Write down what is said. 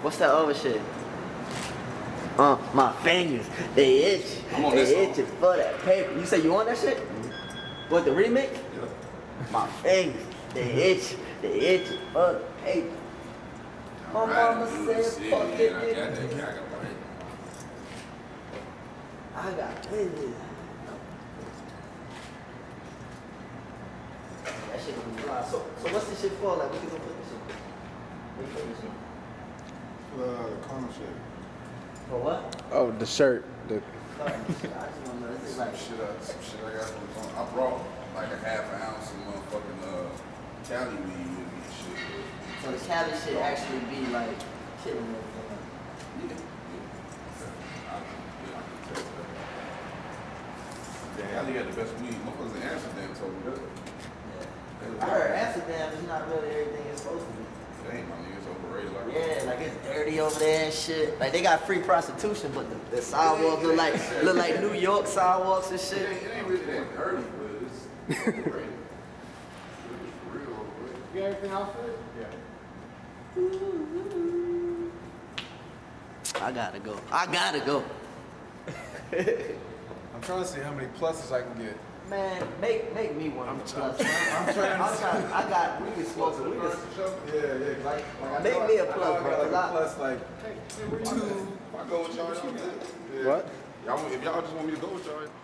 What's that other shit? My fingers, they itch. They itching for that paper. You say you on that shit? What, the remix? Yeah. My fingers, they itch. They itching for the paper. My mama said, fuck it, nigga. I got business. That shit gonna be fly. So what's this shit for? Like, what you gonna put this shit for? What you put this shit for? The CARMA shit. For what? Oh, the shirt. The I just wanna know. This is like Some shit I got from I brought like a half an ounce of motherfucking Cali weed with me and shit. so the Cali shit actually be like killing everything. Yeah, Cali got the best weed. Motherfuckers in Amsterdam told me that. I heard Amsterdam is not really everything it's supposed to be. Dang, my niggas overrated like that. Yeah, like it's dirty over there and shit. Like they got free prostitution, but the sidewalks look like New York sidewalks and shit. It ain't really that dirty, but it's overrated. It's real overrated. You got anything else for it? Yeah. I gotta go. I'm trying to see how many pluses I can get. Man, make me one of the plus. I'm trying. We can smoke it. We can Yeah. like make me a plus, bro. Like a plus, like If I go with y'all, y'all good. what? If y'all just want me to go with y'all.